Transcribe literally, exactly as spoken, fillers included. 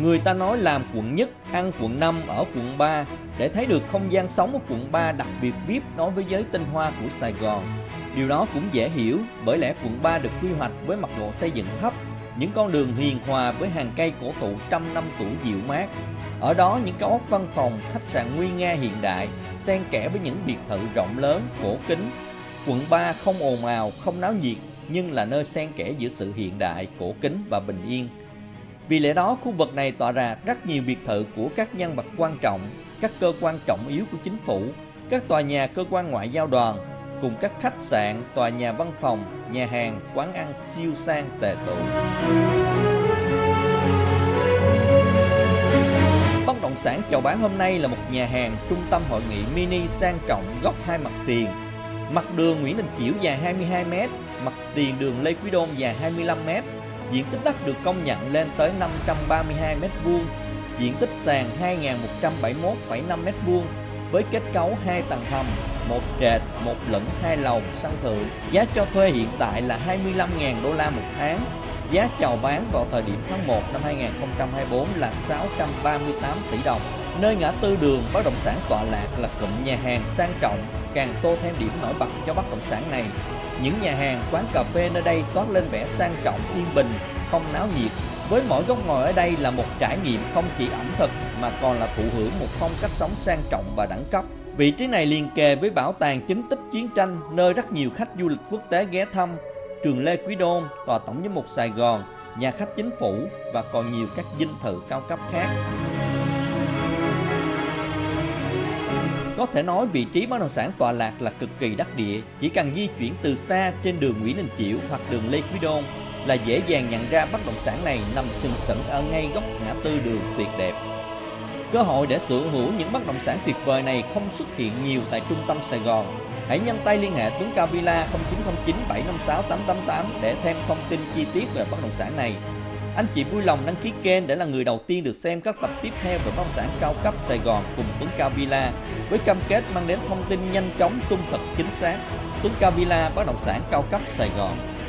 Người ta nói làm quận nhất, ăn quận năm ở quận ba để thấy được không gian sống ở quận ba đặc biệt vi ai pi đối với giới tinh hoa của Sài Gòn. Điều đó cũng dễ hiểu, bởi lẽ quận ba được quy hoạch với mật độ xây dựng thấp, những con đường hiền hòa với hàng cây cổ thụ trăm năm tuổi dịu mát. Ở đó những cao ốc văn phòng, khách sạn nguy nga hiện đại, xen kẽ với những biệt thự rộng lớn, cổ kính. Quận ba không ồn ào, không náo nhiệt, nhưng là nơi xen kẽ giữa sự hiện đại, cổ kính và bình yên. Vì lẽ đó, khu vực này tọa rạp rất nhiều biệt thự của các nhân vật quan trọng, các cơ quan trọng yếu của chính phủ, các tòa nhà cơ quan ngoại giao đoàn, cùng các khách sạn, tòa nhà văn phòng, nhà hàng, quán ăn siêu sang tề tựu. Bất động sản chào bán hôm nay là một nhà hàng trung tâm hội nghị mini sang trọng góc hai mặt tiền. Mặt đường Nguyễn Đình Chiểu dài hai mươi hai mét, mặt tiền đường Lê Quý Đôn dài hai mươi lăm mét. Diện tích đất được công nhận lên tới năm trăm ba mươi hai mét vuông, diện tích sàn hai nghìn một trăm bảy mươi mốt phẩy năm mét vuông với kết cấu hai tầng hầm, một trệt, một lửng, hai lầu, sân thượng. Giá cho thuê hiện tại là hai mươi lăm nghìn đô la một tháng. Giá chào bán vào thời điểm tháng một năm hai nghìn không trăm hai mươi tư là sáu trăm ba mươi tám tỷ đồng. Nơi ngã tư đường bất động sản tọa lạc là cụm nhà hàng sang trọng, càng tô thêm điểm nổi bật cho bất động sản này. Những nhà hàng, quán cà phê nơi đây toát lên vẻ sang trọng, yên bình, không náo nhiệt. Với mỗi góc ngồi ở đây là một trải nghiệm không chỉ ẩm thực mà còn là thụ hưởng một phong cách sống sang trọng và đẳng cấp. Vị trí này liền kề với bảo tàng chứng tích chiến tranh, nơi rất nhiều khách du lịch quốc tế ghé thăm, trường Lê Quý Đôn, tòa tổng giám mục Sài Gòn, nhà khách chính phủ và còn nhiều các dinh thự cao cấp khác. Có thể nói vị trí bất động sản tọa lạc là cực kỳ đắc địa, chỉ cần di chuyển từ xa trên đường Nguyễn Đình Chiểu hoặc đường Lê Quý Đôn là dễ dàng nhận ra bất động sản này nằm sừng sững ở ngay góc ngã tư đường tuyệt đẹp. Cơ hội để sở hữu những bất động sản tuyệt vời này không xuất hiện nhiều tại trung tâm Sài Gòn. Hãy nhanh tay liên hệ Tuấn Cao Villa không chín không chín bảy năm sáu tám tám tám để thêm thông tin chi tiết về bất động sản này. Anh chị vui lòng đăng ký kênh để là người đầu tiên được xem các tập tiếp theo về bất động sản cao cấp Sài Gòn cùng Tuấn Cao Villa, với cam kết mang đến thông tin nhanh chóng, trung thực, chính xác. Tuấn Cao Villa, bất động sản cao cấp Sài Gòn.